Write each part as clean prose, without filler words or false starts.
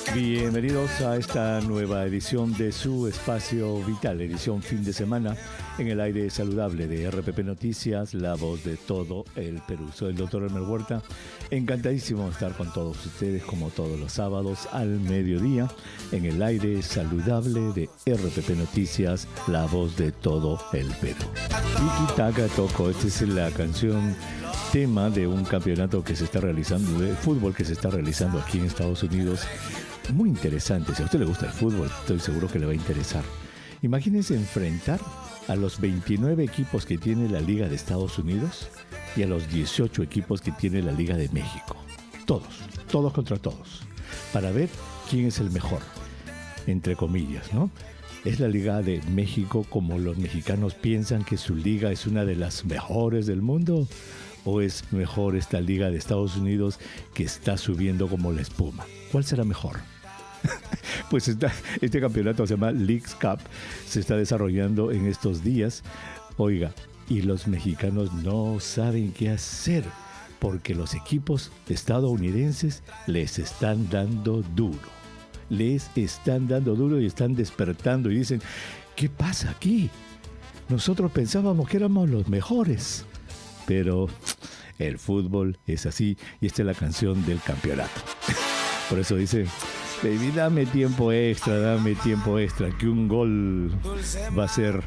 Bienvenidos a esta nueva edición de su Espacio Vital, edición fin de semana en el aire saludable de RPP Noticias, la voz de todo el Perú. Soy el doctor Elmer Huerta, encantadísimo de estar con todos ustedes como todos los sábados al mediodía en el aire saludable de RPP Noticias, la voz de todo el Perú. Tiki Taka Toko, esta es la canción tema de un campeonato que se está realizando, de fútbol que se está realizando aquí en Estados Unidos. Muy interesante. Si a usted le gusta el fútbol, estoy seguro que le va a interesar. Imagínense enfrentar a los 29 equipos que tiene la Liga de Estados Unidos y a los 18 equipos que tiene la Liga de México. Todos contra todos, para ver quién es el mejor, entre comillas, ¿no? ¿Es la Liga de México como los mexicanos piensan que su liga es una de las mejores del mundo? ¿O es mejor esta Liga de Estados Unidos que está subiendo como la espuma? ¿Cuál será mejor? Pues este campeonato se llama Leagues Cup, se está desarrollando en estos días. Oiga, y los mexicanos no saben qué hacer porque los equipos estadounidenses les están dando duro. Les están dando duro y están despertando y dicen, ¿qué pasa aquí? Nosotros pensábamos que éramos los mejores. Pero el fútbol es así y esta es la canción del campeonato. Por eso dice, baby, dame tiempo extra, que un gol va a ser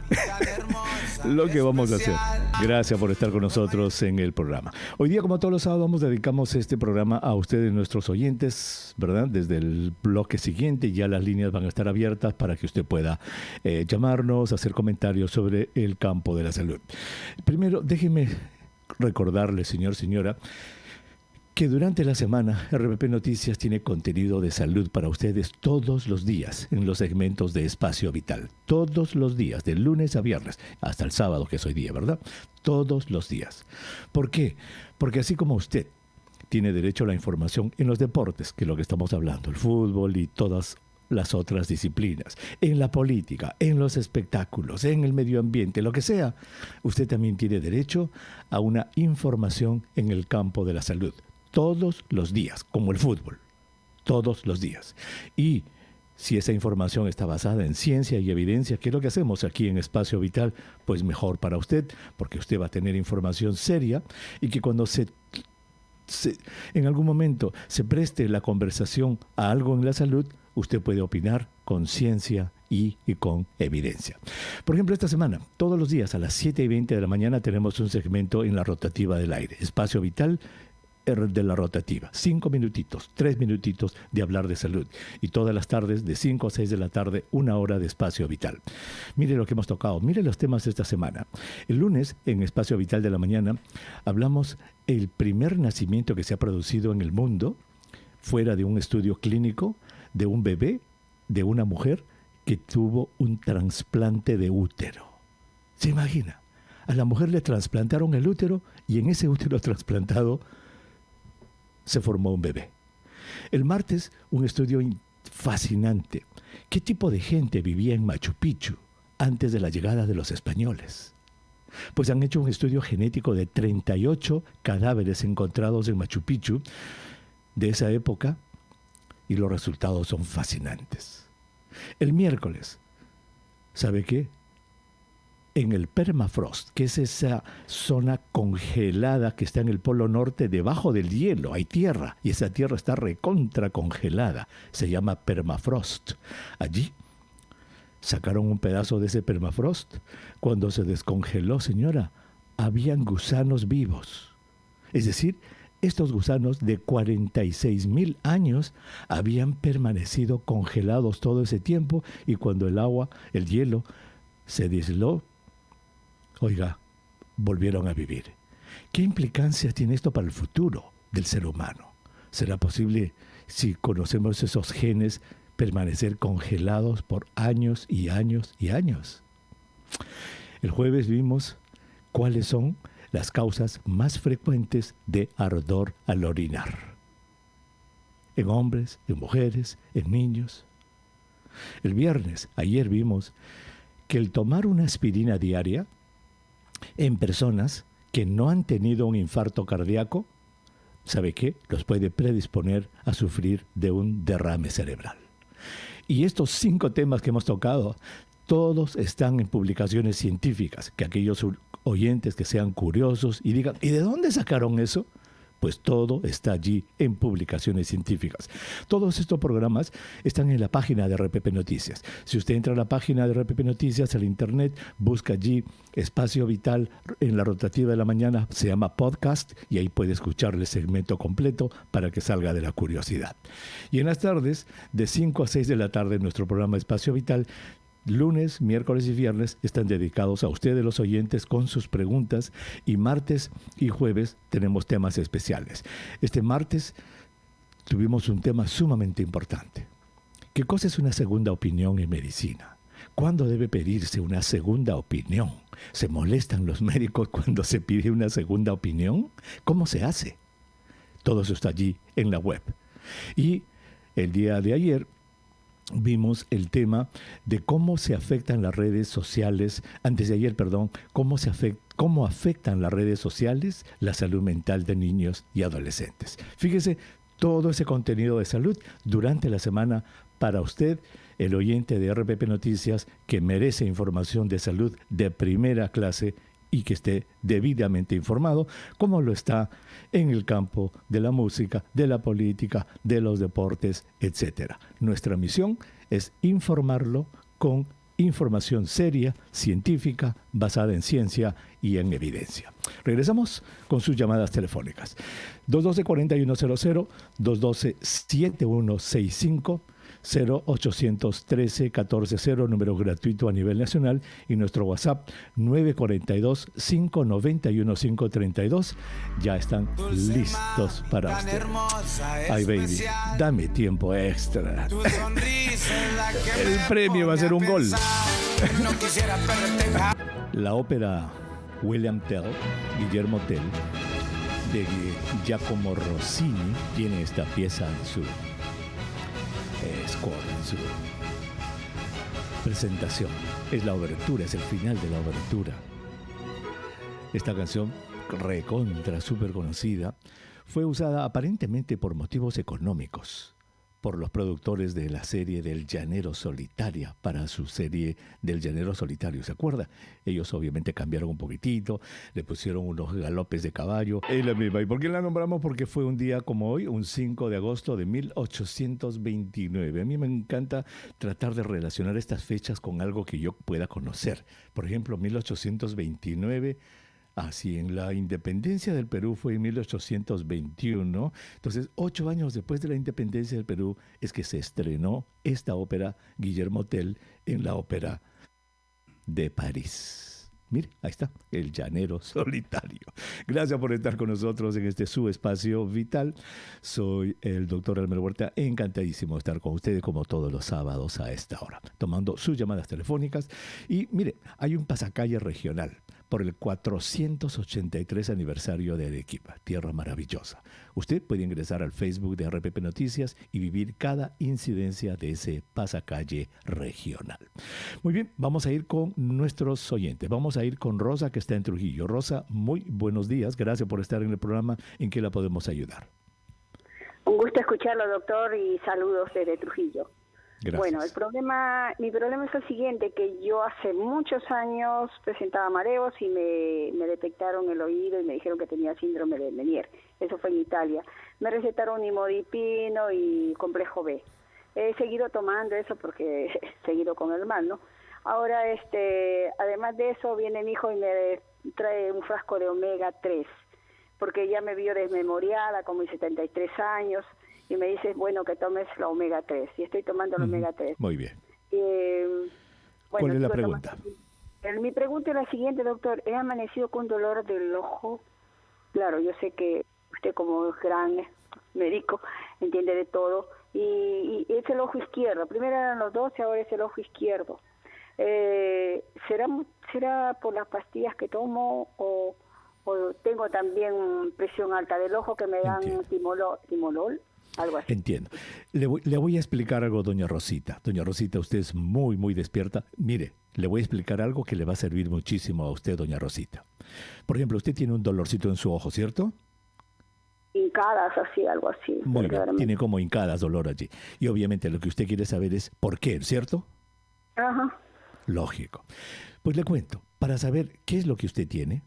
lo que vamos a hacer. Gracias por estar con nosotros en el programa. Hoy día, como todos los sábados, dedicamos este programa a ustedes, nuestros oyentes, ¿verdad? Desde el bloque siguiente ya las líneas van a estar abiertas para que usted pueda llamarnos, hacer comentarios sobre el campo de la salud. Primero, déjeme recordarle, señora, que durante la semana RPP Noticias tiene contenido de salud para ustedes todos los días en los segmentos de Espacio Vital. Todos los días, de lunes a viernes, hasta el sábado que es hoy día, ¿verdad? Todos los días. ¿Por qué? Porque así como usted tiene derecho a la información en los deportes, que es lo que estamos hablando, el fútbol y todas las otras disciplinas, en la política, en los espectáculos, en el medio ambiente, lo que sea, usted también tiene derecho a una información en el campo de la salud. Todos los días, como el fútbol, todos los días. Y si esa información está basada en ciencia y evidencia, que es lo que hacemos aquí en Espacio Vital, pues mejor para usted, porque usted va a tener información seria y que cuando en algún momento se preste la conversación a algo en la salud, usted puede opinar con ciencia y con evidencia. Por ejemplo, esta semana, todos los días a las 7:20 de la mañana tenemos un segmento en la rotativa del aire. Espacio Vital de la rotativa. 5 minutitos, 3 minutitos de hablar de salud. Y todas las tardes, de 5 a 6 de la tarde, 1 hora de Espacio Vital. Mire lo que hemos tocado, mire los temas de esta semana. El lunes, en Espacio Vital de la mañana, hablamos el primer nacimiento que se ha producido en el mundo, fuera de un estudio clínico, de un bebé, de una mujer que tuvo un trasplante de útero. ¿Se imagina? A la mujer le trasplantaron el útero y en ese útero trasplantado se formó un bebé. El martes, un estudio fascinante. ¿Qué tipo de gente vivía en Machu Picchu antes de la llegada de los españoles? Pues han hecho un estudio genético de 38 cadáveres encontrados en Machu Picchu de esa época y los resultados son fascinantes. El miércoles, ¿sabe qué? En el permafrost, que es esa zona congelada que está en el polo norte, debajo del hielo, hay tierra, y esa tierra está recontra congelada, se llama permafrost. Allí sacaron un pedazo de ese permafrost. Cuando se descongeló, señora, habían gusanos vivos. Es decir, estos gusanos de 46,000 años habían permanecido congelados todo ese tiempo y cuando el hielo, se disló, oiga, volvieron a vivir. ¿Qué implicancias tiene esto para el futuro del ser humano? ¿Será posible, si conocemos esos genes, permanecer congelados por años y años y años? El jueves vimos cuáles son las causas más frecuentes de ardor al orinar. En hombres, en mujeres, en niños. El viernes, ayer vimos que el tomar una aspirina diaria en personas que no han tenido un infarto cardíaco ¿sabe qué? Los puede predisponer a sufrir de un derrame cerebral. Y estos 5 temas que hemos tocado, todos están en publicaciones científicas, que aquellos oyentes que sean curiosos y digan, ¿y de dónde sacaron eso? Pues todo está allí en publicaciones científicas. Todos estos programas están en la página de RPP Noticias. Si usted entra a la página de RPP Noticias, al internet, busca allí Espacio Vital en la rotativa de la mañana, se llama podcast, y ahí puede escuchar el segmento completo para que salga de la curiosidad. Y en las tardes, de 5 a 6 de la tarde, nuestro programa Espacio Vital, lunes, miércoles y viernes están dedicados a ustedes los oyentes con sus preguntas, y martes y jueves tenemos temas especiales. Este martes tuvimos un tema sumamente importante. ¿Qué cosa es una segunda opinión en medicina? ¿Cuándo debe pedirse una segunda opinión? ¿Se molestan los médicos cuando se pide una segunda opinión? ¿Cómo se hace? Todo eso está allí en la web. Y el día de ayer vimos el tema de cómo se afectan las redes sociales, cómo afectan las redes sociales la salud mental de niños y adolescentes. Fíjese, todo ese contenido de salud durante la semana para usted, el oyente de RPP Noticias, que merece información de salud de primera clase y que esté debidamente informado, como lo está en el campo de la música, de la política, de los deportes, etc. Nuestra misión es informarlo con información seria, científica, basada en ciencia y en evidencia. Regresamos con sus llamadas telefónicas. 212-4100, 212-7165, 0813-1400, número gratuito a nivel nacional, y nuestro WhatsApp 942-591-532. Ya están listos para usted. Ay, baby, dame tiempo extra. El premio va a ser un gol. La ópera William Tell, Guillermo Tell, de Giacomo Rossini, tiene esta pieza en su score, en su presentación. Es la obertura, es el final de la obertura. Esta canción, recontra, súper conocida, fue usada aparentemente por motivos económicos por los productores de la serie del Llanero Solitario, para su serie del Llanero Solitario, ¿se acuerda? Ellos obviamente cambiaron un poquitito, le pusieron unos galopes de caballo. Es la misma. ¿Y por qué la nombramos? Porque fue un día como hoy, un 5 de agosto de 1829. A mí me encanta tratar de relacionar estas fechas con algo que yo pueda conocer. Por ejemplo, 1829... Así, en la independencia del Perú fue en 1821. Entonces, 8 años después de la independencia del Perú es que se estrenó esta ópera Guillermo Tell en la Ópera de París. Mire, ahí está, El Llanero Solitario. Gracias por estar con nosotros en este su espacio vital. Soy el doctor Elmer Huerta, encantadísimo de estar con ustedes como todos los sábados a esta hora, tomando sus llamadas telefónicas. Y mire, hay un pasacalle regional por el 483 aniversario de Arequipa, tierra maravillosa. Usted puede ingresar al Facebook de RPP Noticias y vivir cada incidencia de ese pasacalle regional. Muy bien, vamos a ir con nuestros oyentes. Vamos a ir con Rosa, que está en Trujillo. Rosa, muy buenos días. Gracias por estar en el programa. ¿En qué la podemos ayudar? Un gusto escucharlo, doctor, y saludos desde Trujillo. Gracias. Bueno, mi problema es el siguiente, que yo hace muchos años presentaba mareos y me detectaron el oído y me dijeron que tenía síndrome de Meniere. Eso fue en Italia. Me recetaron imodipino y complejo B. He seguido tomando eso porque he seguido con el mal, ¿no? Ahora, además de eso, viene mi hijo y me trae un frasco de omega 3, porque ya me vio desmemoriada, como mis 73 años, y me dice, bueno, que tomes la omega 3, y estoy tomando la omega 3. Muy bien. Bueno, ¿cuál es la pregunta? Mi pregunta es la siguiente, doctor. He amanecido con dolor del ojo. Claro, yo sé que usted como gran médico entiende de todo, y es el ojo izquierdo. Primero eran los dos y ahora es el ojo izquierdo. ¿Será por las pastillas que tomo o tengo también presión alta del ojo que me dan timolol? Algo así. Entiendo. Le voy a explicar algo, doña Rosita. Doña Rosita, usted es muy, muy despierta. Mire, le voy a explicar algo que le va a servir muchísimo a usted, doña Rosita. Por ejemplo, usted tiene un dolorcito en su ojo, ¿cierto? hincadas, así, algo así. Muy bien, tiene como hincadas dolor allí. Y obviamente lo que usted quiere saber es por qué, ¿cierto? Ajá. Lógico. Pues le cuento, para saber qué es lo que usted tiene,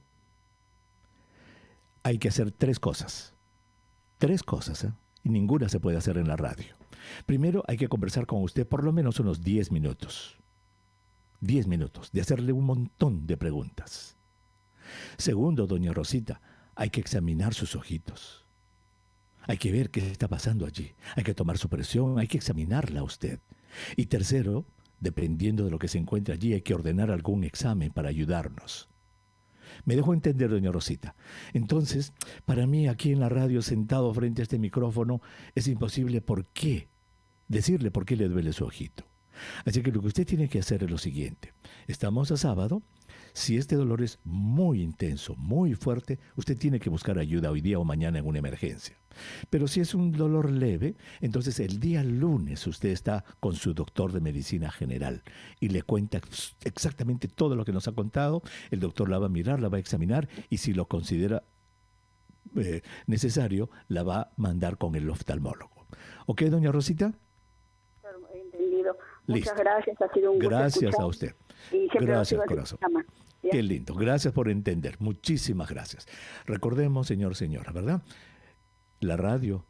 hay que hacer tres cosas. Tres cosas, ¿eh? Y ninguna se puede hacer en la radio. Primero, hay que conversar con usted por lo menos unos 10 minutos. 10 minutos de hacerle un montón de preguntas. Segundo, doña Rosita, hay que examinar sus ojitos. Hay que ver qué está pasando allí. Hay que tomar su presión, hay que examinarla a usted. Y tercero, dependiendo de lo que se encuentre allí, hay que ordenar algún examen para ayudarnos. ¿Me dejó entender, doña Rosita? Entonces, para mí, aquí en la radio, sentado frente a este micrófono, es imposible decirle por qué le duele su ojito. Así que lo que usted tiene que hacer es lo siguiente. Estamos a sábado. Si este dolor es muy intenso, muy fuerte, usted tiene que buscar ayuda hoy día o mañana en una emergencia. Pero si es un dolor leve, entonces el día lunes usted está con su doctor de medicina general y le cuenta exactamente todo lo que nos ha contado. El doctor la va a mirar, la va a examinar y si lo considera necesario, la va a mandar con el oftalmólogo. ¿Ok, doña Rosita? Entendido. Listo. Muchas gracias, ha sido un gusto Gracias escuchar. a usted. Y Gracias, corazón. ¿Ya? Qué lindo. Gracias por entender. Muchísimas gracias. Recordemos, señora, ¿verdad? La radio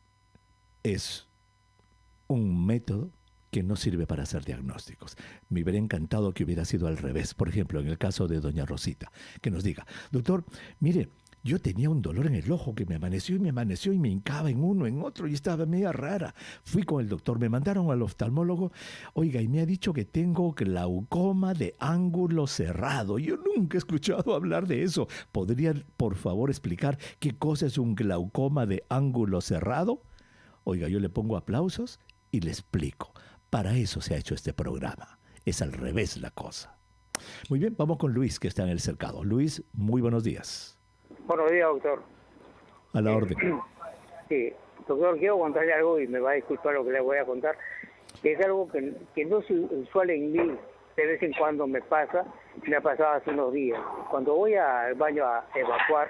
es un método que no sirve para hacer diagnósticos. Me hubiera encantado que hubiera sido al revés. Por ejemplo, en el caso de doña Rosita, que nos diga, doctor, mire, yo tenía un dolor en el ojo que me amaneció y me hincaba en uno, en otro y estaba media rara. Fui con el doctor, me mandaron al oftalmólogo, oiga, y me ha dicho que tengo glaucoma de ángulo cerrado. Yo nunca he escuchado hablar de eso. ¿Podría, por favor, explicar qué cosa es un glaucoma de ángulo cerrado? Oiga, yo le pongo aplausos y le explico. Para eso se ha hecho este programa. Es al revés la cosa. Muy bien, vamos con Luis, que está en el cercado. Luis, muy buenos días. Buenos días, doctor. A la orden. Sí, doctor, quiero contarle algo y me va a disculpar lo que le voy a contar, que es algo que no es usual en mí, de vez en cuando me pasa, me ha pasado hace unos días. Cuando voy al baño a evacuar,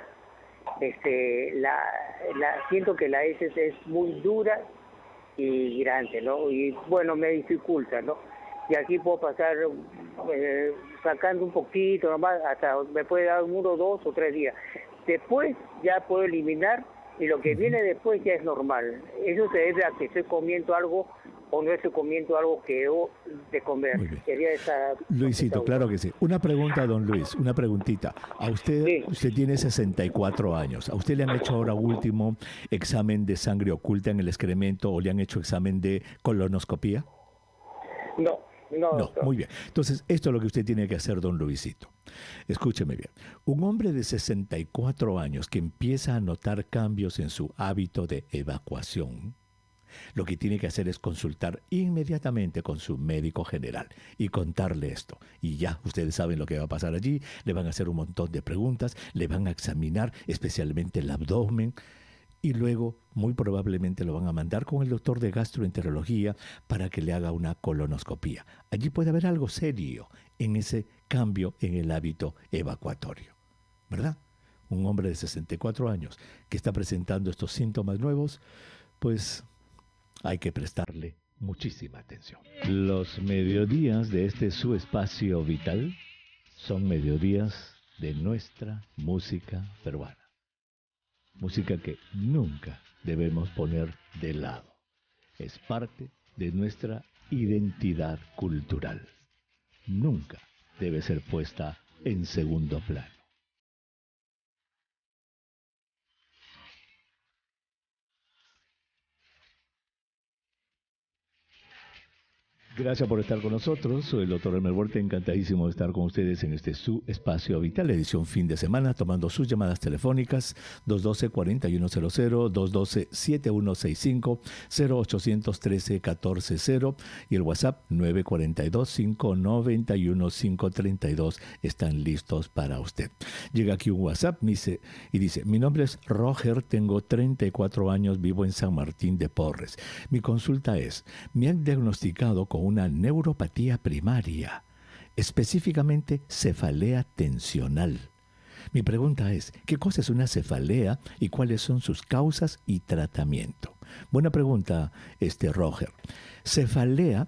siento que la heces es muy dura y grande, ¿no? Y bueno, me dificulta, ¿no? Y aquí puedo pasar sacando un poquito nomás, hasta me puede dar 1, 2 o 3 días. Después ya puedo eliminar y lo que viene después ya es normal. Eso se debe a que estoy comiendo algo o no estoy comiendo algo que debo de comer. Sería esa. Luisito, claro que sí. Una pregunta, don Luis, una preguntita. A usted, Sí. Usted tiene 64 años. ¿A usted le han hecho ahora último examen de sangre oculta en el excremento o le han hecho examen de colonoscopía? No, doctor. Muy bien. Entonces, esto es lo que usted tiene que hacer, don Luisito. Escúcheme bien. Un hombre de 64 años que empieza a notar cambios en su hábito de evacuación, lo que tiene que hacer es consultar inmediatamente con su médico general y contarle esto. Y ya, ustedes saben lo que va a pasar allí. Le van a hacer un montón de preguntas, le van a examinar especialmente el abdomen, y luego muy probablemente lo van a mandar con el doctor de gastroenterología para que le haga una colonoscopía. Allí puede haber algo serio en ese cambio en el hábito evacuatorio, ¿verdad? Un hombre de 64 años que está presentando estos síntomas nuevos, pues hay que prestarle muchísima atención. Los mediodías de este su espacio vital son mediodías de nuestra música peruana. Música que nunca debemos poner de lado. Es parte de nuestra identidad cultural. Nunca debe ser puesta en segundo plano. Gracias por estar con nosotros. Soy el doctor Elmer Huerta, encantadísimo de estar con ustedes en este su espacio vital, edición fin de semana, tomando sus llamadas telefónicas 212-4100, 212-7165, 0813-1400 y el WhatsApp 942-591-532 están listos para usted. Llega aquí un WhatsApp dice, mi nombre es Roger, tengo 34 años, vivo en San Martín de Porres. Mi consulta es, me han diagnosticado con una neuropatía primaria, específicamente cefalea tensional. Mi pregunta es, ¿qué cosa es una cefalea y cuáles son sus causas y tratamiento? Buena pregunta, Roger. Cefalea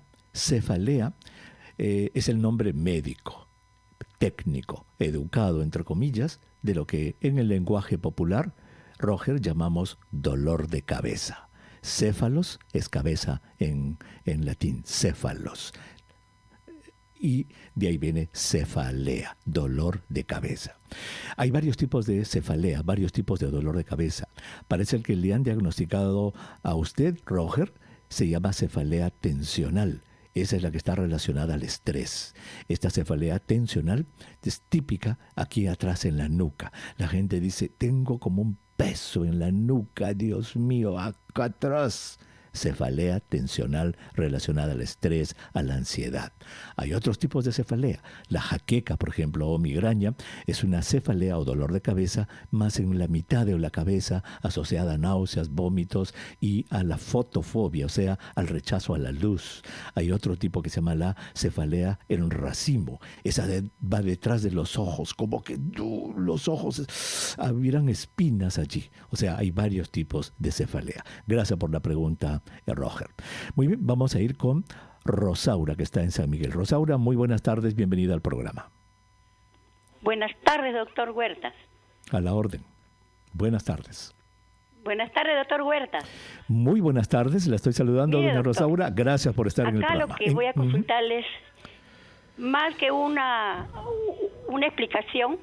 es el nombre médico, técnico, educado, entre comillas, de lo que en el lenguaje popular, Roger, llamamos dolor de cabeza. Céfalos es cabeza en latín, céfalos. Y de ahí viene cefalea, dolor de cabeza. Hay varios tipos de cefalea, varios tipos de dolor de cabeza. Parece que le han diagnosticado a usted, Roger, se llama cefalea tensional. Esa es la que está relacionada al estrés. Esta cefalea tensional es típica aquí atrás en la nuca. La gente dice, tengo como un peso en la nuca, Dios mío, acá atrás. Cefalea tensional relacionada al estrés, a la ansiedad. Hay otros tipos de cefalea. La jaqueca, por ejemplo, o migraña, es una cefalea o dolor de cabeza más en la mitad de la cabeza, asociada a náuseas, vómitos y a la fotofobia, o sea, al rechazo a la luz. Hay otro tipo que se llama la cefalea en racimo. Esa va detrás de los ojos, como que los ojos hubieran espinas allí. O sea, hay varios tipos de cefalea. Gracias por la pregunta, Roger. Muy bien, vamos a ir con Rosaura, que está en San Miguel. Rosaura, muy buenas tardes, bienvenida al programa. Buenas tardes, doctor Huertas. A la orden. Buenas tardes. Buenas tardes, doctor Huertas. Muy buenas tardes, la estoy saludando, Mire, doña doctor, Rosaura. Gracias por estar en el programa. Acá lo que voy a consultarles, más que una explicación.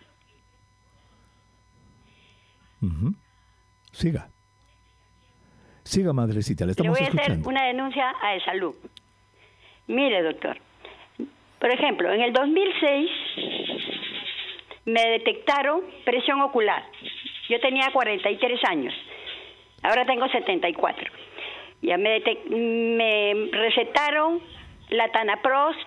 Siga, madrecita, le estamos escuchando. Le voy a hacer una denuncia a de salud. Mire, doctor, por ejemplo, en el 2006 me detectaron presión ocular. Yo tenía 43 años, ahora tengo 74. Ya me recetaron latanaprost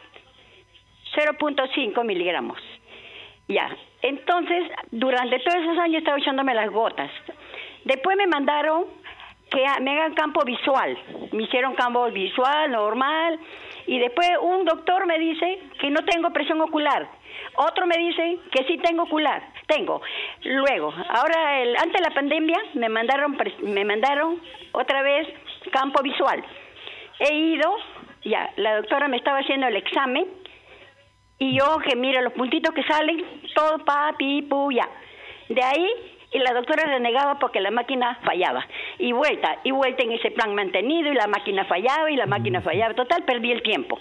0.5 miligramos. Ya, entonces, durante todos esos años estaba echándome las gotas. Después me mandaron que me hagan campo visual. Me hicieron campo visual, normal. Y después un doctor me dice que no tengo presión ocular. Otro me dice que sí tengo ocular. Tengo. Luego, ahora, antes de la pandemia, me mandaron otra vez campo visual. He ido, ya, la doctora me estaba haciendo el examen. Y yo, que mira, los puntitos que salen, todo papi, ya. De ahí, y la doctora renegaba porque la máquina fallaba. Y vuelta en ese plan mantenido, y la máquina fallaba, Total, perdí el tiempo.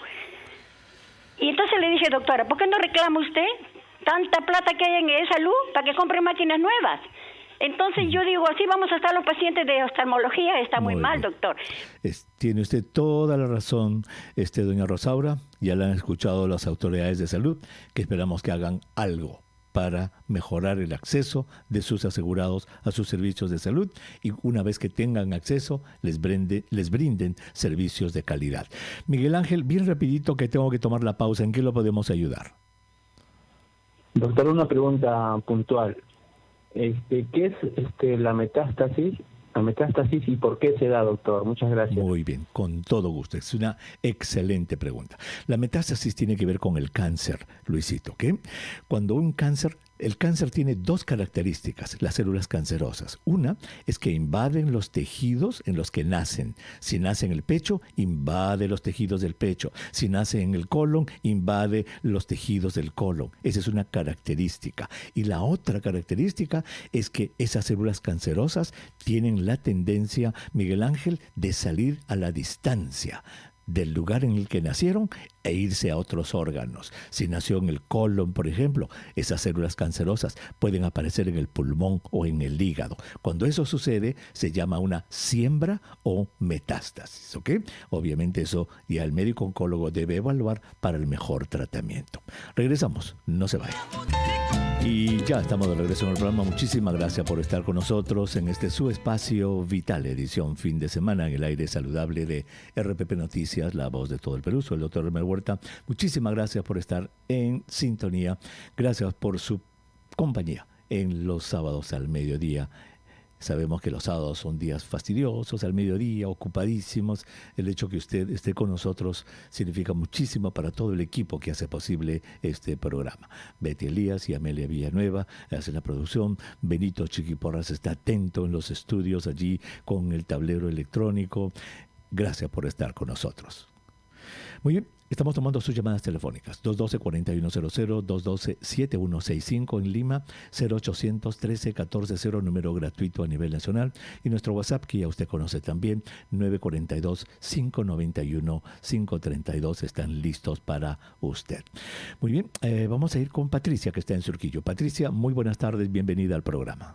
Y entonces le dije, doctora, ¿por qué no reclama usted tanta plata que hay en salud para que compre máquinas nuevas? Entonces yo digo, así vamos a estar los pacientes de oftalmología, está muy mal, bien, doctor. Tiene usted toda la razón, doña Rosaura, ya la han escuchado las autoridades de salud, que esperamos que hagan algo para mejorar el acceso de sus asegurados a sus servicios de salud y una vez que tengan acceso les brinden servicios de calidad. Miguel Ángel, bien rapidito que tengo que tomar la pausa, ¿en qué lo podemos ayudar? Doctor, una pregunta puntual. ¿Qué es la metástasis? La metástasis y por qué se da, doctor. Muchas gracias. Muy bien, con todo gusto. Es una excelente pregunta. La metástasis tiene que ver con el cáncer, Luisito, ¿ok? Cuando el cáncer tiene dos características, las células cancerosas. Una es que invaden los tejidos en los que nacen. Si nace en el pecho, invade los tejidos del pecho. Si nace en el colon, invade los tejidos del colon. Esa es una característica. Y la otra característica es que esas células cancerosas tienen la tendencia, Miguel Ángel, de salir a la distancia del lugar en el que nacieron e irse a otros órganos. Si nació en el colon, por ejemplo, esas células cancerosas pueden aparecer en el pulmón o en el hígado. Cuando eso sucede, se llama una siembra o metástasis, ¿ok? Obviamente eso ya el médico oncólogo debe evaluar para el mejor tratamiento. Regresamos, no se vayan. Y ya estamos de regreso en el programa. Muchísimas gracias por estar con nosotros en su espacio vital, edición fin de semana en el aire saludable de RPP Noticias, la voz de todo el Perú. Soy el doctor Elmer Huerta. Muchísimas gracias por estar en sintonía. Gracias por su compañía en los sábados al mediodía. Sabemos que los sábados son días fastidiosos, al mediodía, ocupadísimos. El hecho que usted esté con nosotros significa muchísimo para todo el equipo que hace posible este programa. Betty Elías y Amelia Villanueva hacen la producción. Benito Chiquiporras está atento en los estudios allí con el tablero electrónico. Gracias por estar con nosotros. Muy bien, estamos tomando sus llamadas telefónicas. 212-4100, 212-7165 en Lima, 0800-13-14-0, número gratuito a nivel nacional. Y nuestro WhatsApp, que ya usted conoce también, 942-591-532, están listos para usted. Muy bien, vamos a ir con Patricia, que está en Surquillo. Patricia, muy buenas tardes, bienvenida al programa.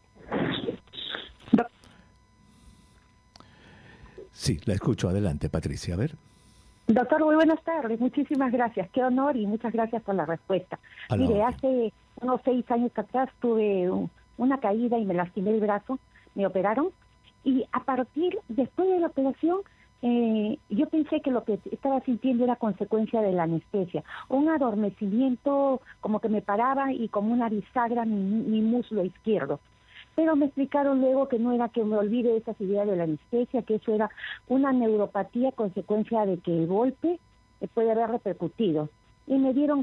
Sí, la escucho. Adelante, Patricia. A ver. Doctor, muy buenas tardes. Muchísimas gracias. Qué honor y muchas gracias por la respuesta. Mire, hace unos 6 años atrás tuve una caída y me lastimé el brazo. Me operaron y después de la operación, yo pensé que lo que estaba sintiendo era consecuencia de la anestesia. Un adormecimiento, como que me paraba y como una bisagra mi muslo izquierdo. Pero me explicaron luego que no era que me olvide de esas ideas de la anestesia, que eso era una neuropatía consecuencia de que el golpe puede haber repercutido. Y me dieron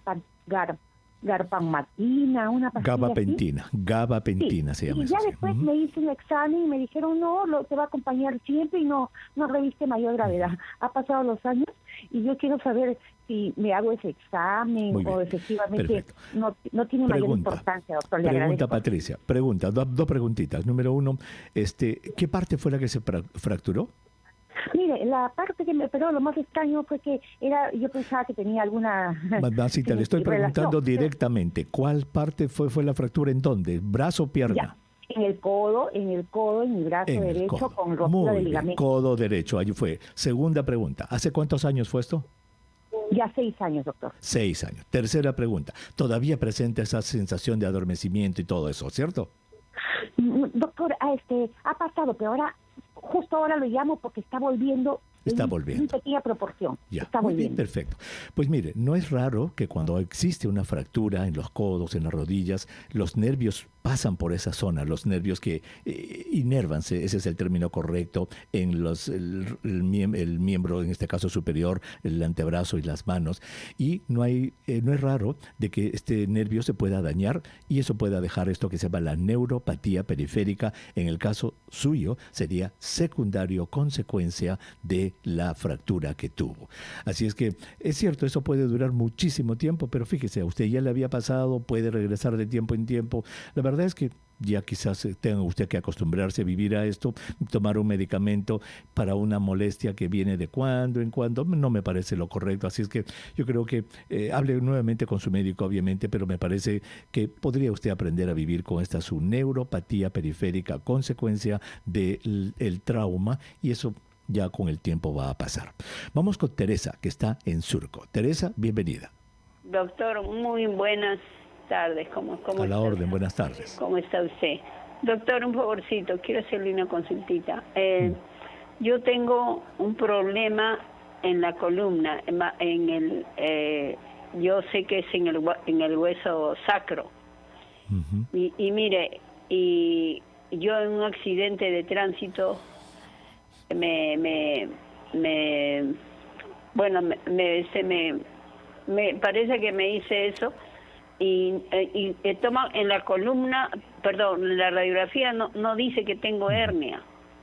garpamatina, una pastilla gabapentina se llama. Y eso, ya después me hice un examen y me dijeron, no, te va a acompañar siempre y no reviste mayor gravedad. Ha pasado los años y yo quiero saber si me hago ese examen o efectivamente no tiene mayor importancia, doctor. Pregunta, Patricia. Dos preguntitas. Número 1, ¿qué parte fue la que se fracturó? Mire, la parte que me operó, lo más extraño fue que yo pensaba que tenía alguna... Mamacita, le estoy preguntando directamente, ¿cuál parte fue la fractura? ¿En dónde? ¿Brazo o pierna? Ya. En el codo, en mi brazo derecho, con rotura de ligamento. Codo derecho, allí fue. Segunda pregunta, ¿hace cuántos años fue esto? Ya 6 años, doctor. 6 años. Tercera pregunta, ¿todavía presenta esa sensación de adormecimiento y todo eso, cierto? Doctor, ha pasado, pero justo ahora lo llamo porque está volviendo. En pequeña proporción. Ya, muy bien, perfecto. Pues mire, no es raro que cuando existe una fractura en los codos, en las rodillas, los nervios pasan por esa zona, los nervios que innervanse, ese es el término correcto, en el miembro, en este caso superior, el antebrazo y las manos. Y no es raro de que este nervio se pueda dañar y eso pueda dejar esto que se llama la neuropatía periférica. En el caso suyo sería secundario, consecuencia de la fractura que tuvo. Así es que es cierto, eso puede durar muchísimo tiempo, pero fíjese, a usted ya le había pasado, puede regresar de tiempo en tiempo. La verdad es que ya quizás tenga usted que acostumbrarse a vivir a esto, tomar un medicamento para una molestia que viene de cuando en cuando, no me parece lo correcto. Así es que yo creo que hable nuevamente con su médico, obviamente, pero me parece que podría usted aprender a vivir con esta su neuropatía periférica, consecuencia del trauma, y eso ya con el tiempo va a pasar. Vamos con Teresa, que está en Surco. Teresa, bienvenida. Doctor, muy buenas tardes. ¿Cómo a la orden, buenas tardes. ¿Cómo está usted? Doctor, un favorcito, quiero hacerle una consultita. Yo tengo un problema en la columna, yo sé que es en el hueso sacro. Y mire, yo en un accidente de tránsito me parece que me hice eso y toma en la columna, perdón, la radiografía no dice que tengo hernia.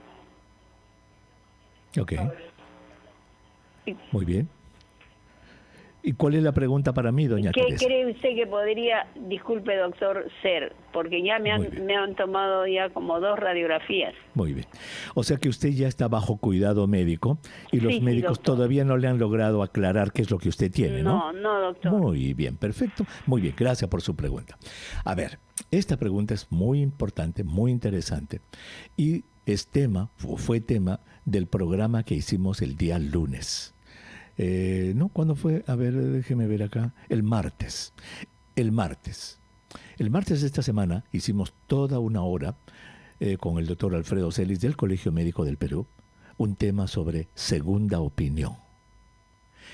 Ok. Muy bien. ¿Y cuál es la pregunta para mí, doña Teresa? ¿Qué cree usted que podría, disculpe doctor, ser? Porque ya me han tomado ya como 2 radiografías. Muy bien. O sea que usted ya está bajo cuidado médico y los médicos todavía no le han logrado aclarar qué es lo que usted tiene, ¿no? No, doctor. Muy bien, perfecto. Muy bien, gracias por su pregunta. A ver, esta pregunta es muy importante, muy interesante y fue tema del programa que hicimos el día lunes. ¿Cuándo fue? A ver, déjeme ver acá. El martes de esta semana hicimos toda una hora con el doctor Alfredo Celis del Colegio Médico del Perú, un tema sobre segunda opinión.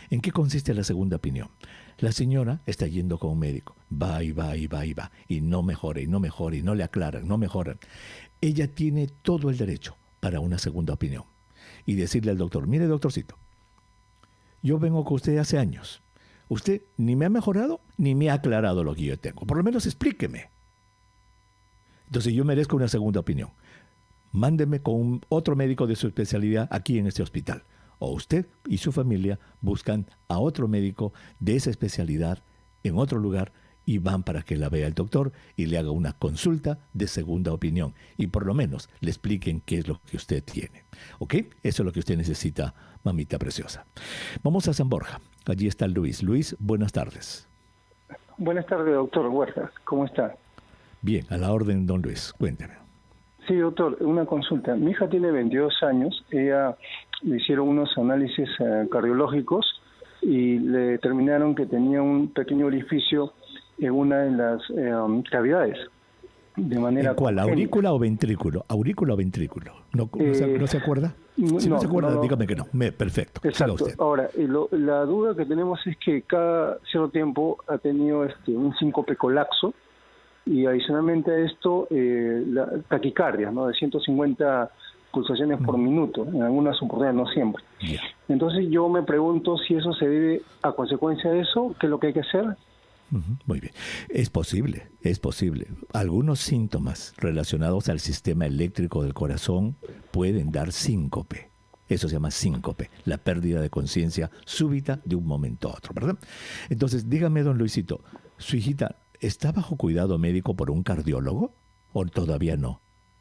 ¿En qué consiste la segunda opinión? La señora está yendo con un médico, va y va y va y va, y no mejora, y no mejora, y no le aclaran, no mejoran. Ella tiene todo el derecho para una segunda opinión y decirle al doctor, mire doctorcito, yo vengo con usted hace años. Usted ni me ha mejorado ni me ha aclarado lo que yo tengo. Por lo menos explíqueme. Entonces yo merezco una segunda opinión. Mándeme con otro médico de su especialidad aquí en este hospital. O usted y su familia buscan a otro médico de esa especialidad en otro lugar y van para que la vea el doctor y le haga una consulta de segunda opinión. Y por lo menos le expliquen qué es lo que usted tiene. ¿Ok? Eso es lo que usted necesita, mamita preciosa. Vamos a San Borja. Allí está Luis. Luis, buenas tardes. Buenas tardes, doctor Huertas. ¿Cómo está? Bien, a la orden, don Luis. Cuénteme. Sí, doctor, una consulta. Mi hija tiene 22 años. Ella le hicieron unos análisis cardiológicos y le determinaron que tenía un pequeño orificio en una de las cavidades. De manera ¿En cuál? congénita. ¿Aurícula o ventrículo? ¿Aurícula o ventrículo? ¿No se acuerda? Si no se acuerda, dígame que no. Perfecto. Exacto. Siga usted. Ahora, la duda que tenemos es que cada cierto tiempo ha tenido un síncope colapso y adicionalmente a esto la taquicardia, ¿no? De 150 pulsaciones por minuto, en algunas oportunidades, no siempre. Yeah. Entonces yo me pregunto si eso se debe a consecuencia de eso, ¿qué es lo que hay que hacer? Muy bien. Es posible, es posible. Algunos síntomas relacionados al sistema eléctrico del corazón pueden dar síncope. Eso se llama síncope, la pérdida de conciencia súbita de un momento a otro, ¿verdad? Entonces, dígame, don Luisito, ¿su hijita está bajo cuidado médico por un cardiólogo o todavía no?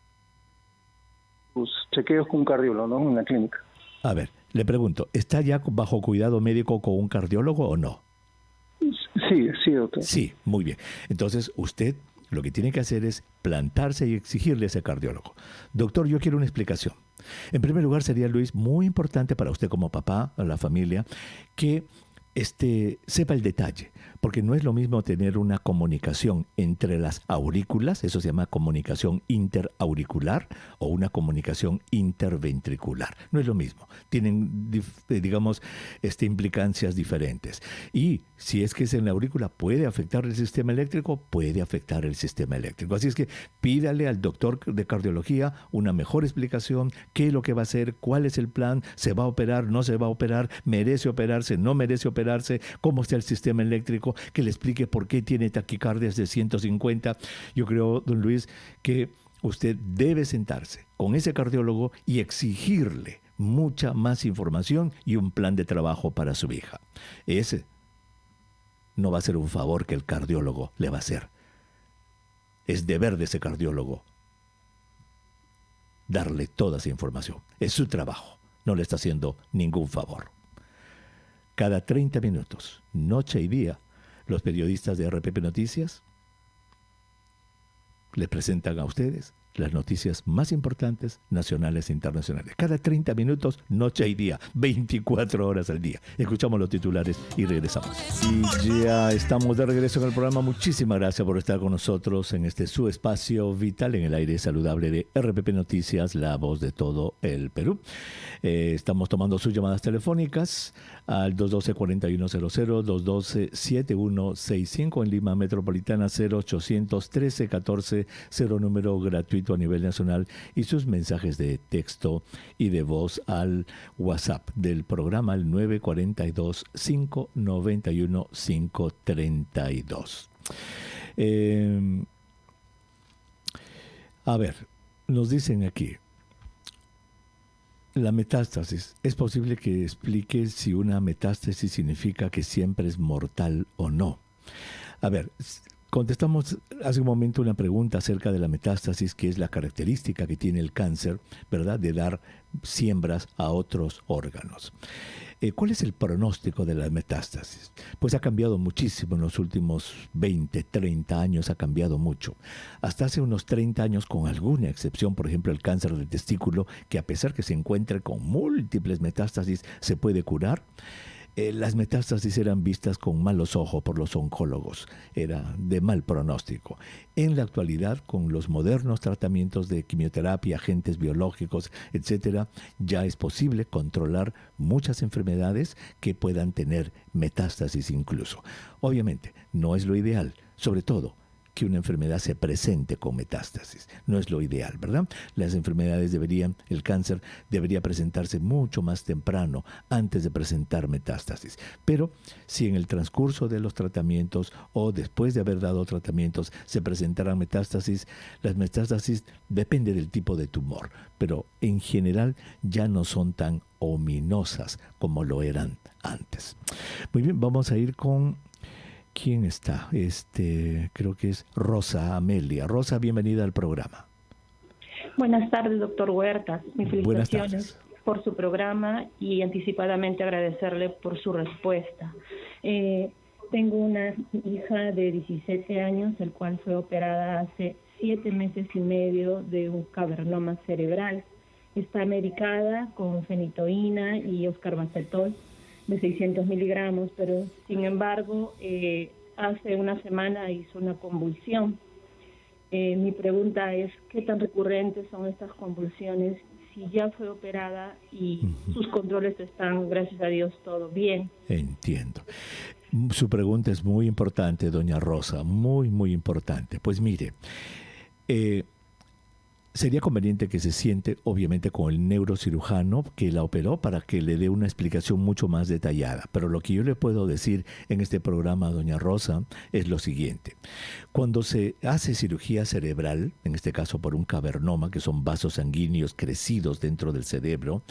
Pues chequeos con un cardiólogo, ¿no? En la clínica. A ver, le pregunto, ¿está ya bajo cuidado médico con un cardiólogo o no? Sí, doctor. Sí, muy bien. Entonces, usted lo que tiene que hacer es plantarse y exigirle a ese cardiólogo. Doctor, yo quiero una explicación. En primer lugar, sería, Luis, muy importante para usted como papá, a la familia, que sepa el detalle, porque no es lo mismo tener una comunicación entre las aurículas, eso se llama comunicación interauricular, o una comunicación interventricular. No es lo mismo. Tienen, digamos, implicancias diferentes. Y si es que es en la aurícula, puede afectar el sistema eléctrico, puede afectar el sistema eléctrico. Así es que pídale al doctor de cardiología una mejor explicación, qué es lo que va a hacer, cuál es el plan, se va a operar, no se va a operar, merece operarse, no merece operarse, cómo está el sistema eléctrico, que le explique por qué tiene taquicardias de 150. Yo creo, don Luis, que usted debe sentarse con ese cardiólogo y exigirle mucha más información y un plan de trabajo para su hija. Ese no va a ser un favor que el cardiólogo le va a hacer. Es deber de ese cardiólogo darle toda esa información. Es su trabajo. No le está haciendo ningún favor. Cada 30 minutos, noche y día, los periodistas de RPP Noticias les presentan a ustedes las noticias más importantes, nacionales e internacionales. Cada 30 minutos, noche y día, 24 horas al día. Escuchamos los titulares y regresamos. Y ya estamos de regreso en el programa. Muchísimas gracias por estar con nosotros en su espacio vital en el aire saludable de RPP Noticias, la voz de todo el Perú. Estamos tomando sus llamadas telefónicas al 212-4100, 212-7165 en Lima Metropolitana, 0813-14, 0 número gratuito a nivel nacional, y sus mensajes de texto y de voz al WhatsApp del programa, el 942-591-532. A ver, nos dicen aquí, la metástasis. ¿Es posible que explique si una metástasis significa que siempre es mortal o no? A ver, contestamos hace un momento una pregunta acerca de la metástasis, que es la característica que tiene el cáncer, ¿verdad?, de dar siembras a otros órganos. ¿Cuál es el pronóstico de la metástasis? Pues ha cambiado muchísimo en los últimos 20, 30 años, ha cambiado mucho. Hasta hace unos 30 años, con alguna excepción, por ejemplo, el cáncer del testículo, que a pesar que se encuentre con múltiples metástasis, se puede curar. las metástasis eran vistas con malos ojos por los oncólogos, era de mal pronóstico. En la actualidad, con los modernos tratamientos de quimioterapia, agentes biológicos, etcétera, ya es posible controlar muchas enfermedades que puedan tener metástasis incluso. Obviamente, no es lo ideal, sobre todo que una enfermedad se presente con metástasis. No es lo ideal, ¿verdad? Las enfermedades el cáncer debería presentarse mucho más temprano, antes de presentar metástasis. Pero si en el transcurso de los tratamientos o después de haber dado tratamientos se presentaran metástasis, las metástasis depende del tipo de tumor, pero en general ya no son tan ominosas como lo eran antes. Muy bien, vamos a ir con... ¿Quién está? Creo que es Rosa Amelia. Rosa, bienvenida al programa. Buenas tardes, doctor Huertas. Mis felicitaciones por su programa y anticipadamente agradecerle por su respuesta. Tengo una hija de 17 años, el cual fue operada hace 7 meses y medio de un cavernoma cerebral. Está medicada con fenitoína y oscarbazeptol de 600 miligramos, pero sin embargo hace una semana hizo una convulsión. Mi pregunta es, ¿qué tan recurrentes son estas convulsiones? Si ya fue operada y sus controles están, gracias a Dios, todo bien. Entiendo. Su pregunta es muy importante, doña Rosa, muy, muy importante. Pues mire, sería conveniente que se siente, obviamente, con el neurocirujano que la operó para que le dé una explicación mucho más detallada. Pero lo que yo le puedo decir en este programa, doña Rosa, es lo siguiente. Cuando se hace cirugía cerebral, en este caso por un cavernoma, que son vasos sanguíneos crecidos dentro del cerebro,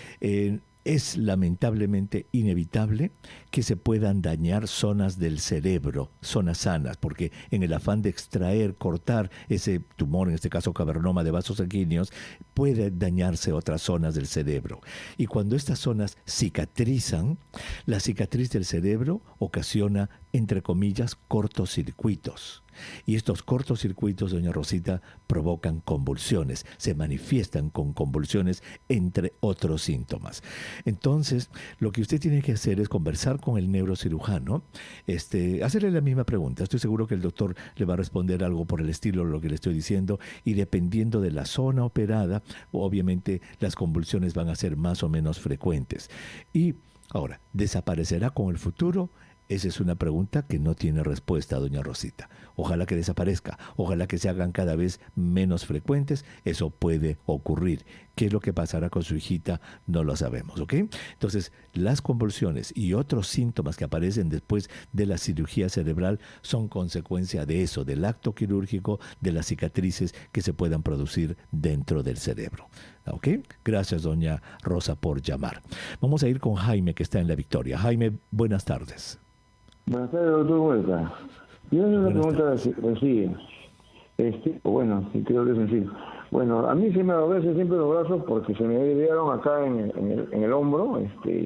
es lamentablemente inevitable que se puedan dañar zonas del cerebro, zonas sanas, porque en el afán de extraer, cortar ese tumor, en este caso cavernoma de vasos sanguíneos, puede dañarse otras zonas del cerebro. Y cuando estas zonas cicatrizan, la cicatriz del cerebro ocasiona, entre comillas, cortocircuitos. Y estos cortocircuitos, doña Rosita, provocan convulsiones, se manifiestan con convulsiones, entre otros síntomas. Entonces, lo que usted tiene que hacer es conversar con el neurocirujano, hacerle la misma pregunta. Estoy seguro que el doctor le va a responder algo por el estilo de lo que le estoy diciendo, y dependiendo de la zona operada, obviamente las convulsiones van a ser más o menos frecuentes. Y ahora, ¿desaparecerá con el futuro? Esa es una pregunta que no tiene respuesta, doña Rosita. Ojalá que desaparezca, ojalá que se hagan cada vez menos frecuentes. Eso puede ocurrir. ¿Qué es lo que pasará con su hijita? No lo sabemos, ¿ok? Entonces, las convulsiones y otros síntomas que aparecen después de la cirugía cerebral son consecuencia de eso, del acto quirúrgico, de las cicatrices que se puedan producir dentro del cerebro. ¿Ok? Gracias, doña Rosa, por llamar. Vamos a ir con Jaime, que está en La Victoria. Jaime, buenas tardes. Buenas tardes, doctor Huerta. Yo tengo una pregunta sencilla. Bueno, creo que es sencillo. Bueno, a mí se me adormecen siempre los brazos porque se me desviaron acá en el hombro.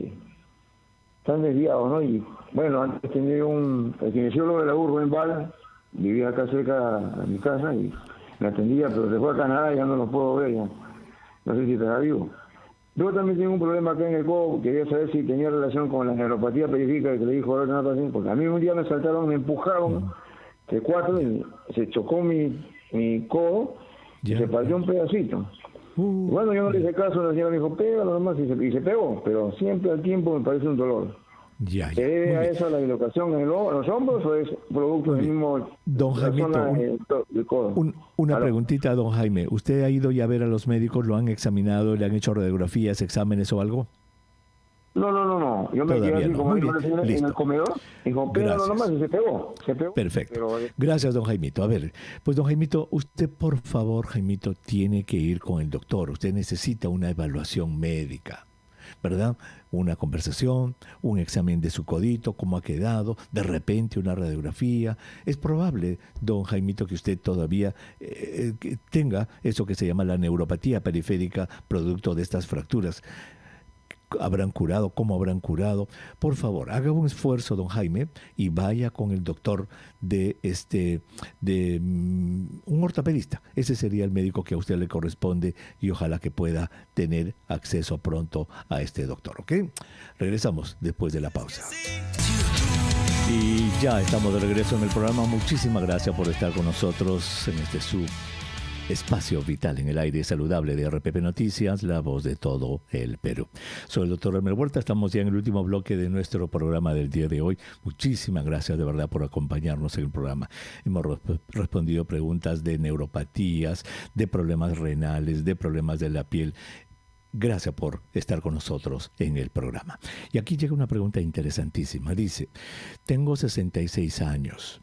Están desviados, ¿no? Y bueno, antes tenía el kinesiólogo de la Urban Val, vivía acá cerca de mi casa y me atendía, pero se fue a Canadá y ya no lo puedo ver ya. No sé si estará vivo. Yo también tengo un problema acá en el codo, quería saber si tenía relación con la neuropatía periférica que le dijo ahora también, porque a mí un día me saltaron, me empujaron de 4 y se chocó mi codo y se partió un pedacito. Bueno, yo no le hice caso, la señora me dijo, pégalo nomás, y se pegó, pero siempre al tiempo me parece un dolor. ¿Se debe a eso la dislocación en los hombros o es producto del mismo... Don Jaimito, una preguntita, don Jaime. ¿Usted ha ido ya a ver a los médicos? ¿Lo han examinado? ¿Le han hecho radiografías, exámenes o algo? No. Yo me quedé así como en el comedor. Dijo, pégalo nomás y se pegó. Perfecto. Gracias, don Jaimito. A ver, pues don Jaimito, usted por favor, Jaimito, tiene que ir con el doctor. Usted necesita una evaluación médica, ¿verdad? Una conversación, un examen de su codito, cómo ha quedado, de repente una radiografía. Es probable, don Jaimito, que usted todavía tenga eso que se llama la neuropatía periférica, producto de estas fracturas. habrán curado, cómo habrán curado. Por favor, haga un esfuerzo, don Jaime, y vaya con el doctor de un ortopedista. Ese sería el médico que a usted le corresponde y ojalá que pueda tener acceso pronto a este doctor, ¿ok? Regresamos después de la pausa. Y ya estamos de regreso en el programa. Muchísimas gracias por estar con nosotros en este espacio vital en el aire saludable de RPP Noticias, la voz de todo el Perú. Soy el doctor Elmer Huerta, estamos ya en el último bloque de nuestro programa del día de hoy. Muchísimas gracias de verdad por acompañarnos en el programa. Hemos respondido preguntas de neuropatías, de problemas renales, de problemas de la piel. Gracias por estar con nosotros en el programa. Y aquí llega una pregunta interesantísima. Dice, tengo 66 años.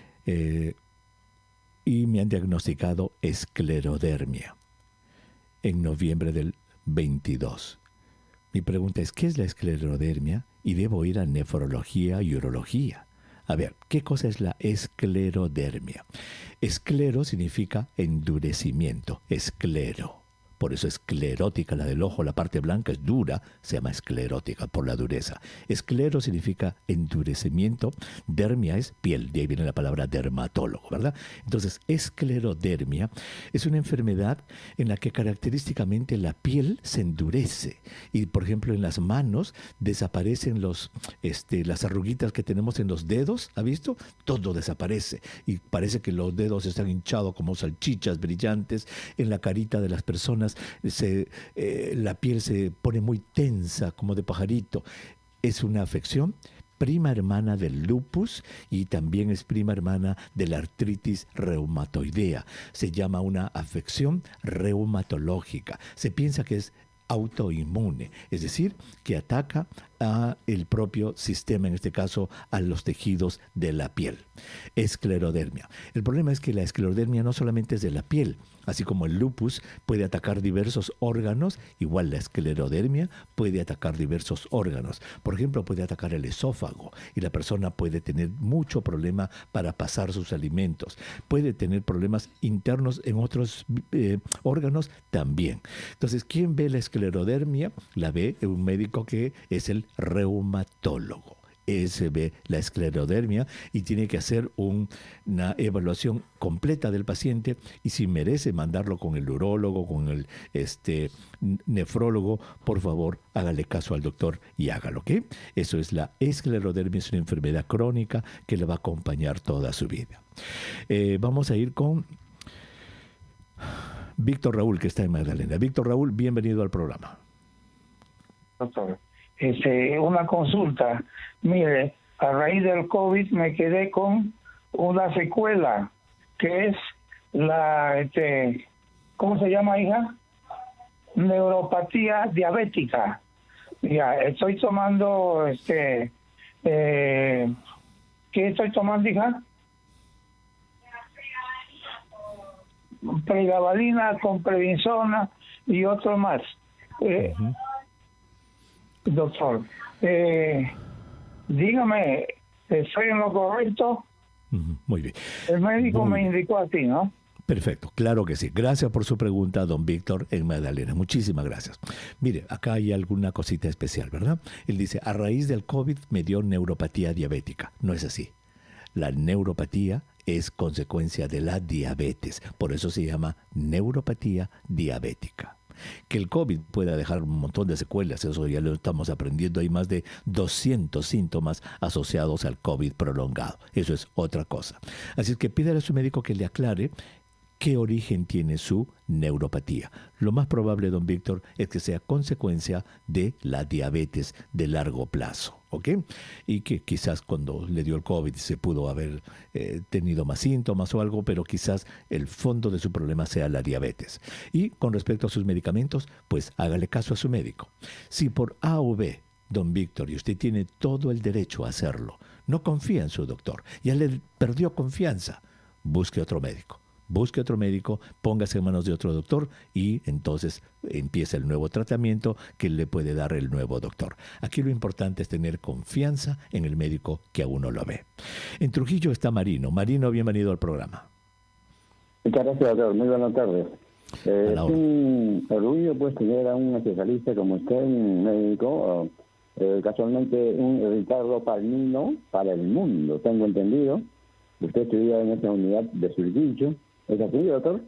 Y me han diagnosticado esclerodermia en noviembre del 22. Mi pregunta es, ¿qué es la esclerodermia? Y debo ir a nefrología y urología. A ver, ¿qué cosa es la esclerodermia? Esclero significa endurecimiento, esclero. Por eso esclerótica, la del ojo, la parte blanca es dura, se llama esclerótica por la dureza. Esclero significa endurecimiento, dermia es piel, de ahí viene la palabra dermatólogo, ¿verdad? Entonces, esclerodermia es una enfermedad en la que característicamente la piel se endurece. Y, por ejemplo, en las manos desaparecen las arruguitas que tenemos en los dedos, ¿ha visto? Todo desaparece y parece que los dedos están hinchados como salchichas brillantes. En la carita de las personas la piel se pone muy tensa, como de pajarito. Es una afección prima hermana del lupus y también es prima hermana de la artritis reumatoidea. Se llama una afección reumatológica. Se piensa que es autoinmune, es decir, que ataca a el propio sistema, en este caso a los tejidos de la piel. Esclerodermia. El problema es que la esclerodermia no solamente es de la piel, así como el lupus puede atacar diversos órganos, igual la esclerodermia puede atacar diversos órganos. Por ejemplo, puede atacar el esófago y la persona puede tener mucho problema para pasar sus alimentos. Puede tener problemas internos en otros órganos también. Entonces, ¿quién ve la esclerodermia? La ve un médico que es el reumatólogo. Ese ve la esclerodermia y tiene que hacer una evaluación completa del paciente y si merece mandarlo con el urólogo, con el nefrólogo, por favor, hágale caso al doctor y hágalo, ¿ok? Eso es la esclerodermia, es una enfermedad crónica que le va a acompañar toda su vida. Vamos a ir con Víctor Raúl, que está en Magdalena. Víctor Raúl, bienvenido al programa. Doctor, una consulta. Mire, a raíz del COVID me quedé con una secuela, que es la, ¿cómo se llama, hija? Neuropatía diabética. Ya, estoy tomando, ¿qué estoy tomando, hija? Pregabalina con prednisona y otro más. Doctor, dígame, ¿estoy en lo correcto? Muy bien. El médico me indicó así, ¿no? Perfecto, claro que sí. Gracias por su pregunta, don Víctor en Magdalena. Muchísimas gracias. Mire, acá hay alguna cosita especial, ¿verdad? Él dice, a raíz del COVID me dio neuropatía diabética. No es así. La neuropatía es consecuencia de la diabetes. Por eso se llama neuropatía diabética. Que el COVID pueda dejar un montón de secuelas, eso ya lo estamos aprendiendo. Hay más de 200 síntomas asociados al COVID prolongado. Eso es otra cosa. Así es que pídale a su médico que le aclare qué origen tiene su neuropatía. Lo más probable, don Víctor, es que sea consecuencia de la diabetes de largo plazo, ¿ok? Y que quizás cuando le dio el COVID se pudo haber tenido más síntomas o algo, pero quizás el fondo de su problema sea la diabetes. Y con respecto a sus medicamentos, pues hágale caso a su médico. Si por A o B, don Víctor, y usted tiene todo el derecho a hacerlo, no confía en su doctor, ya le perdió confianza, busque otro médico. Busque otro médico, póngase en manos de otro doctor y entonces empieza el nuevo tratamiento que le puede dar el nuevo doctor. Aquí lo importante es tener confianza en el médico que a uno lo ve. En Trujillo está Marino. Marino, bienvenido al programa. Muchas gracias, doctor. Muy buenas tardes. Es un orgullo pues tener a un especialista como usted, un médico, casualmente un Ricardo Palmino para el mundo, tengo entendido. Usted estudia en esta unidad de Surquillo. ¿Es así, doctor?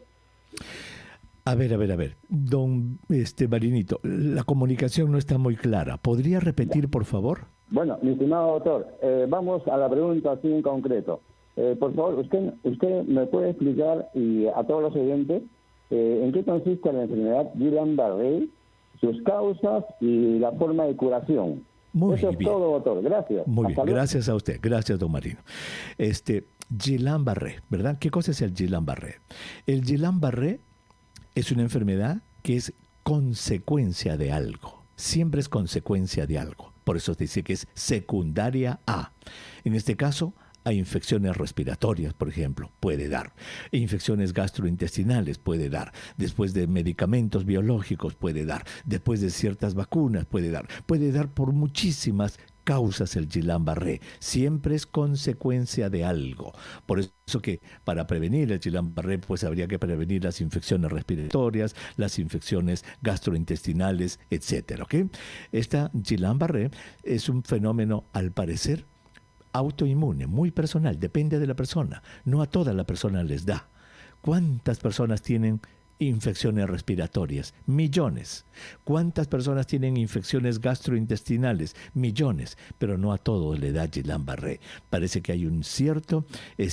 A ver. Don Marinito, la comunicación no está muy clara. ¿Podría repetir, por favor? Bueno, mi estimado doctor, vamos a la pregunta así en concreto. Por favor, usted me puede explicar y a todos los oyentes en qué consiste la enfermedad Guillain-Barré, sus causas y la forma de curación. Eso es todo, doctor. Gracias. Muy bien, gracias a usted. Gracias, don Marino. Guillain-Barré, ¿verdad? ¿Qué cosa es el Guillain-Barré? El Guillain-Barré es una enfermedad que es consecuencia de algo. Siempre es consecuencia de algo. Por eso se dice que es secundaria a. En este caso, a infecciones respiratorias, por ejemplo, puede dar. Infecciones gastrointestinales puede dar. Después de medicamentos biológicos puede dar. Después de ciertas vacunas puede dar. Puede dar por muchísimas causas el Guillain-Barré. Siempre es consecuencia de algo. Por eso que para prevenir el Guillain-Barré pues habría que prevenir las infecciones respiratorias, las infecciones gastrointestinales, etcétera, ¿ok? Esta Guillain-Barré es un fenómeno, al parecer, autoinmune, muy personal, depende de la persona. No a toda la persona les da. ¿Cuántas personas tienen infecciones respiratorias? Millones. ¿Cuántas personas tienen infecciones gastrointestinales? Millones. Pero no a todos le da Guillain-Barré. Parece que hay un cierto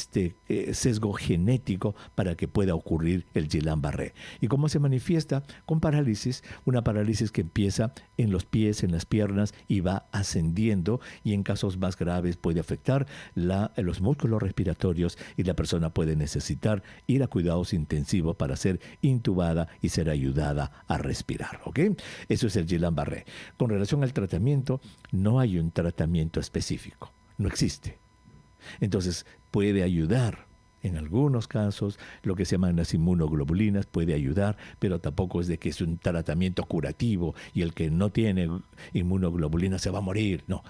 sesgo genético para que pueda ocurrir el Guillain-Barré. ¿Y cómo se manifiesta? Con parálisis. Una parálisis que empieza en los pies, en las piernas y va ascendiendo, y en casos más graves puede afectar los músculos respiratorios y la persona puede necesitar ir a cuidados intensivos para ser intubada y ser ayudada a respirar, ¿ok? Eso es el Guillain-Barré. Con relación al tratamiento, no hay un tratamiento específico, no existe. Entonces, puede ayudar. En algunos casos, lo que se llaman las inmunoglobulinas puede ayudar, pero tampoco es de que es un tratamiento curativo y el que no tiene inmunoglobulinas se va a morir, no.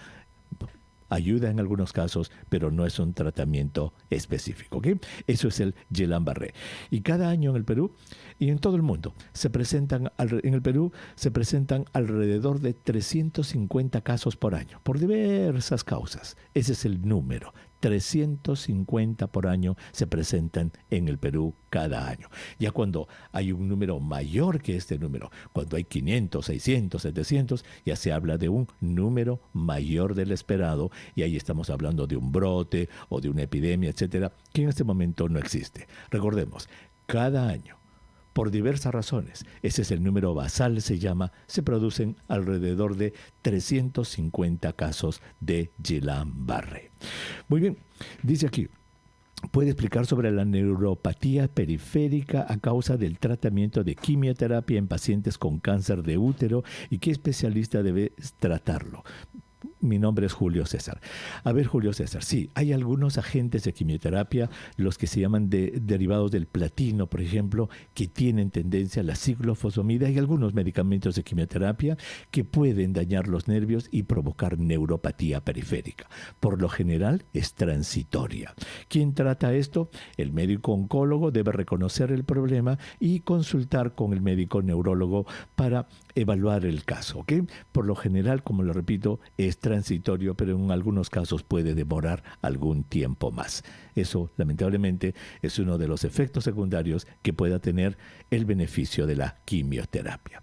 Ayuda en algunos casos, pero no es un tratamiento específico, ¿ok? Eso es el Guillain-Barré. Y cada año en el Perú y en todo el mundo en el Perú se presentan alrededor de 350 casos por año, por diversas causas. Ese es el número. 350 por año se presentan en el Perú cada año. Ya cuando hay un número mayor que este número, cuando hay 500, 600, 700, ya se habla de un número mayor del esperado, y ahí estamos hablando de un brote o de una epidemia, etcétera, que en este momento no existe. Recordemos, cada año, por diversas razones, ese es el número basal, se producen alrededor de 350 casos de Guillain-Barré. Muy bien, dice aquí, puede explicar sobre la neuropatía periférica a causa del tratamiento de quimioterapia en pacientes con cáncer de útero y qué especialista debe tratarlo. Mi nombre es Julio César. A ver, Julio César, sí, hay algunos agentes de quimioterapia, los que se llaman derivados del platino, por ejemplo, que tienen tendencia a la ciclofosfamida. Hay algunos medicamentos de quimioterapia que pueden dañar los nervios y provocar neuropatía periférica. Por lo general es transitoria. ¿Quién trata esto? El médico oncólogo debe reconocer el problema y consultar con el médico neurólogo para evaluar el caso, ¿ok? Por lo general, como lo repito, es transitorio, pero en algunos casos puede demorar algún tiempo más. Eso, lamentablemente, es uno de los efectos secundarios que pueda tener el beneficio de la quimioterapia.